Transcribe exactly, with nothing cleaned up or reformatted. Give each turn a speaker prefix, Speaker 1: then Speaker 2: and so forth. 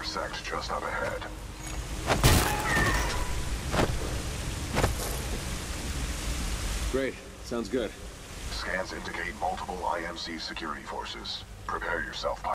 Speaker 1: sect just up ahead.
Speaker 2: Great. Sounds good.
Speaker 1: Scans indicate multiple I M C security forces. Prepare yourself,